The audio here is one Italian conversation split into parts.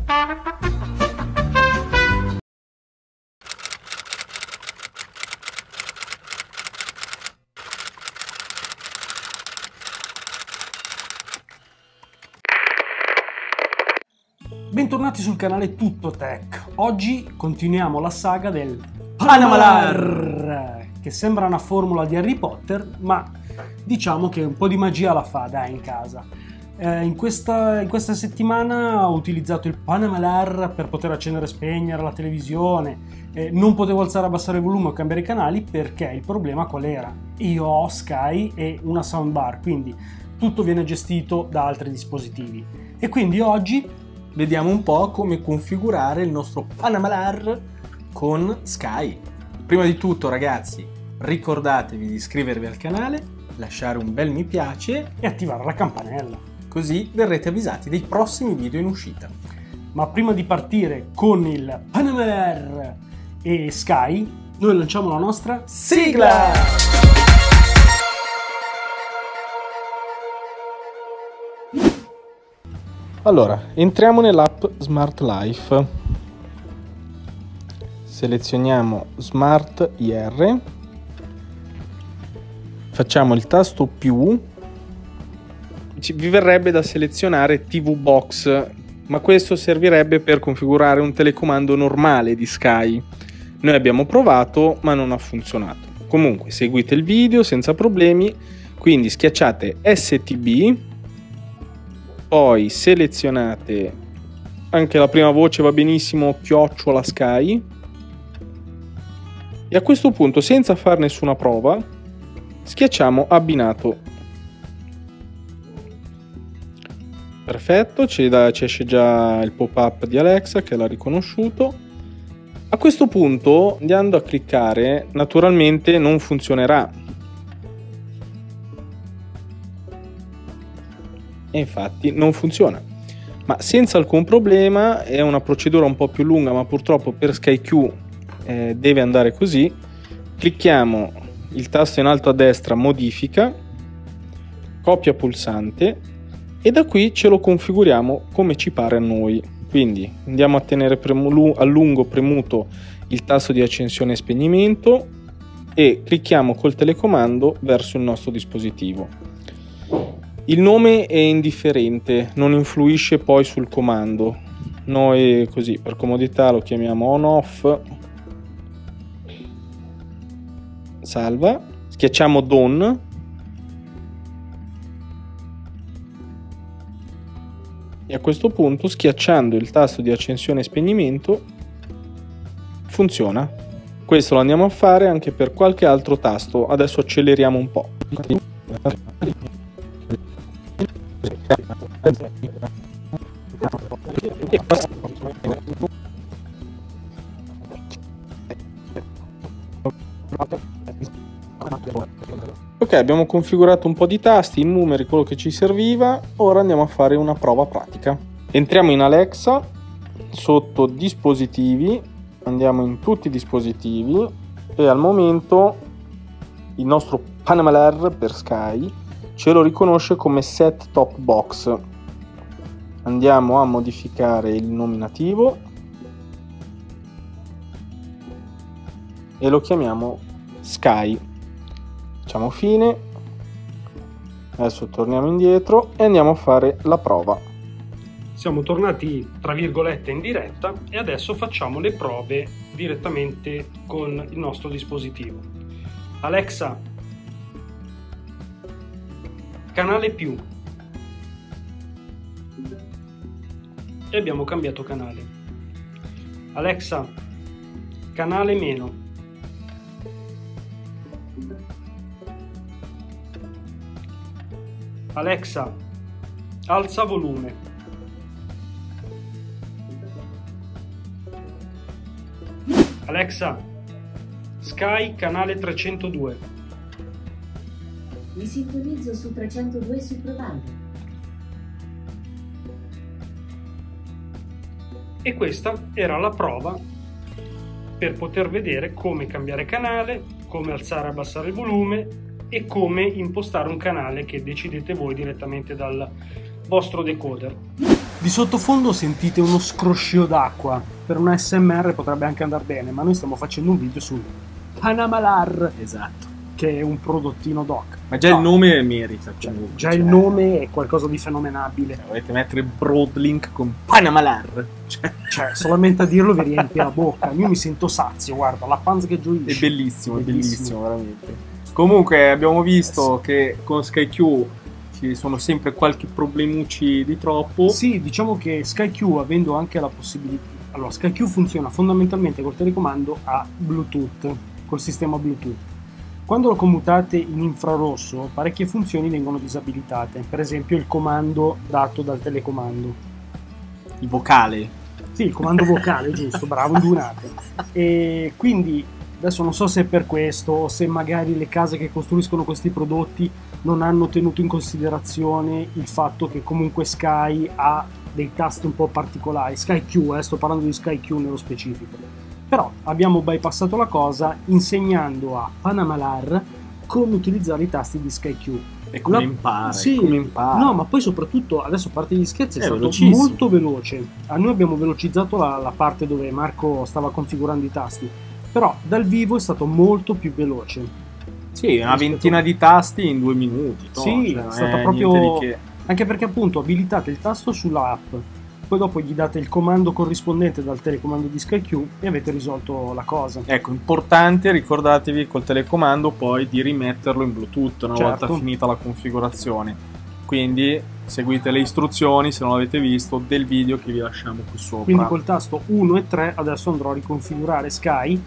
Bentornati sul canale Tutto Tech. Oggi continuiamo la saga del Panamalar, che sembra una formula di Harry Potter, ma diciamo che un po' di magia la fa, dai, in casa. In questa settimana ho utilizzato il Panamalar per poter accendere e spegnere la televisione. Non potevo alzare e abbassare il volume o cambiare i canali perché il problema qual era? Io ho Sky e una soundbar, quindi tutto viene gestito da altri dispositivi. E quindi oggi vediamo un po' come configurare il nostro Panamalar con Sky. Prima di tutto, ragazzi, ricordatevi di iscrivervi al canale, lasciare un bel mi piace e attivare la campanella, così verrete avvisati dei prossimi video in uscita. Ma prima di partire con il Panamalar e Sky, noi lanciamo la nostra sigla! Allora, entriamo nell'app Smart Life, selezioniamo Smart IR, facciamo il tasto più, vi verrebbe da selezionare TV Box, ma questo servirebbe per configurare un telecomando normale di Sky. Noi abbiamo provato ma non ha funzionato. Comunque seguite il video senza problemi, quindi schiacciate STB, poi selezionate, anche la prima voce va benissimo, chiocciola Sky, e a questo punto, senza fare nessuna prova, schiacciamo abbinato. Perfetto, ci esce già il pop-up di Alexa che l'ha riconosciuto. A questo punto, andando a cliccare, naturalmente non funzionerà. E infatti non funziona, ma senza alcun problema. È una procedura un po' più lunga, ma purtroppo per SkyQ deve andare così. Clicchiamo il tasto in alto a destra modifica, copia pulsante, e da qui ce lo configuriamo come ci pare a noi. Quindi andiamo a tenere a lungo premuto il tasto di accensione e spegnimento e clicchiamo col telecomando verso il nostro dispositivo. Il nome è indifferente, non influisce poi sul comando. Noi così per comodità lo chiamiamo on-off. Salva, schiacciamo Done e a questo punto, schiacciando il tasto di accensione e spegnimento, funziona. Questo lo andiamo a fare anche per qualche altro tasto. Adesso acceleriamo un po'. Ok, abbiamo configurato un po' di tasti, i numeri, quello che ci serviva. Ora andiamo a fare una prova pratica. Entriamo in Alexa, sotto dispositivi, andiamo in tutti i dispositivi e al momento il nostro Panamalar per Sky ce lo riconosce come set top box. Andiamo a modificare il nominativo e lo chiamiamo Sky. Facciamo fine. Adesso torniamo indietro e andiamo a fare la prova. Siamo tornati tra virgolette in diretta e adesso facciamo le prove direttamente con il nostro dispositivo. Alexa, canale più, e abbiamo cambiato canale. Alexa, canale meno. Alexa, alza volume. Alexa, Sky canale 302. Mi sintonizzo su 302 sul provider. E questa era la prova per poter vedere come cambiare canale, come alzare e abbassare il volume e come impostare un canale che decidete voi direttamente dal vostro decoder. Di sottofondo sentite uno scroscio d'acqua. Per un ASMR potrebbe anche andare bene, ma noi stiamo facendo un video sul Panamalar, Esatto. che è un prodottino doc. Ma già No, il nome merita. Già comunque, il nome è qualcosa di fenomenabile. Volete mettere Broadlink con Panamalar? Cioè, solamente a dirlo vi riempie la bocca. Io mi sento sazio, guarda, la panza che gioisce. È bellissimo, è Bellissimo. bellissimo, veramente. Comunque abbiamo visto che con SkyQ ci sono sempre qualche problemucci di troppo. Sì, diciamo che SkyQ, avendo anche la possibilità... Allora, SkyQ funziona fondamentalmente col telecomando a Bluetooth, col sistema Bluetooth. Quando lo commutate in infrarosso, parecchie funzioni vengono disabilitate. Per esempio il comando dato dal telecomando. Il vocale. Sì, il comando vocale, giusto, bravo, indunate. E quindi, adesso non so se è per questo, o se magari le case che costruiscono questi prodotti non hanno tenuto in considerazione il fatto che comunque Sky ha dei tasti un po' particolari. SkyQ, sto parlando di SkyQ nello specifico. Però abbiamo bypassato la cosa insegnando a Panamalar come utilizzare i tasti di SkyQ. E come La- impara, Sì, come impara. no, ma poi soprattutto, adesso a parte gli scherzi, è È stato velocissimo. molto veloce. A noi abbiamo velocizzato la parte dove Marco stava configurando i tasti, però dal vivo è stato molto più veloce. Sì, una ventina di tasti in 2 minuti. no? Sì, Cioè, non è stato è proprio- niente di che. Anche perché appunto abilitate il tasto sulla app, poi dopo gli date il comando corrispondente dal telecomando di SkyQ e avete risolto la cosa. Ecco, importante, ricordatevi col telecomando poi di rimetterlo in Bluetooth una Certo. volta finita la configurazione. Quindi seguite le istruzioni, se non l'avete visto, del video che vi lasciamo qui sopra. Quindi col tasto 1 e 3 adesso andrò a riconfigurare Sky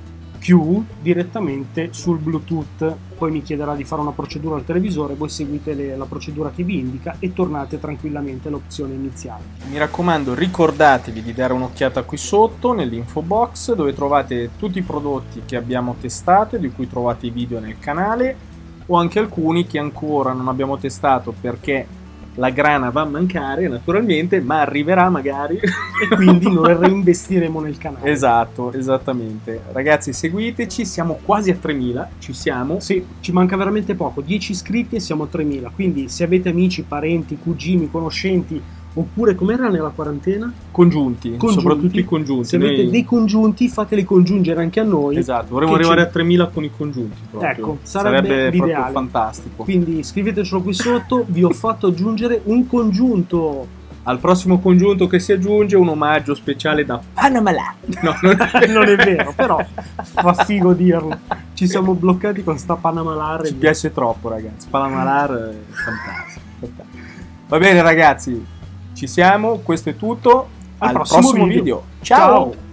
Q direttamente sul Bluetooth, poi mi chiederà di fare una procedura al televisore, voi seguite la procedura che vi indica e tornate tranquillamente all'opzione iniziale. Mi raccomando, ricordatevi di dare un'occhiata qui sotto nell'info box dove trovate tutti i prodotti che abbiamo testato e di cui trovate i video nel canale, o anche alcuni che ancora non abbiamo testato perché la grana va a mancare naturalmente, ma arriverà magari. E quindi noi reinvestiremo nel canale. Esatto, esattamente. Ragazzi, seguiteci, siamo quasi a 3000, ci siamo. Sì, ci manca veramente poco, 10 iscritti e siamo a 3000, quindi se avete amici, parenti, cugini, conoscenti, oppure com'era nella quarantena? Congiunti, soprattutto i congiunti. Se avete Noi- dei congiunti fateli congiungere anche a noi. Esatto, vorremmo che arrivare ci- a 3000 con i congiunti proprio. Ecco, sarebbe proprio l'ideale. fantastico. Quindi scrivetecelo qui sotto, vi ho fatto aggiungere un congiunto. Al prossimo congiunto che si aggiunge un omaggio speciale da Panamala. No, Non è vero, però fa figo dirlo. Ci siamo bloccati con sta Panamalar. Ci piace troppo, ragazzi. Panamalar è fantastico. Va bene, ragazzi, ci siamo. Questo è tutto. Al prossimo video. Ciao.